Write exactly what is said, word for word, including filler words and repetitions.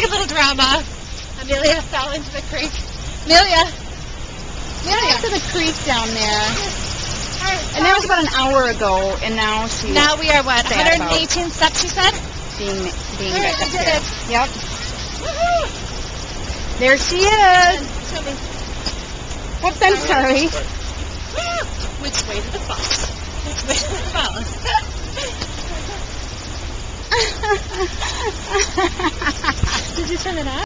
a little drama. Amelia fell into the creek. Amelia. Amelia. To the creek down there. And that was about an hour ago, and now she's Now we are what? sad one hundred eighteen steps, she said? being being All right, back I up did there. it. Yep. Woohoo! There she is. Tell me. Oops, I'm sorry. Which way to the falls? Which way to the falls? Did you turn it on?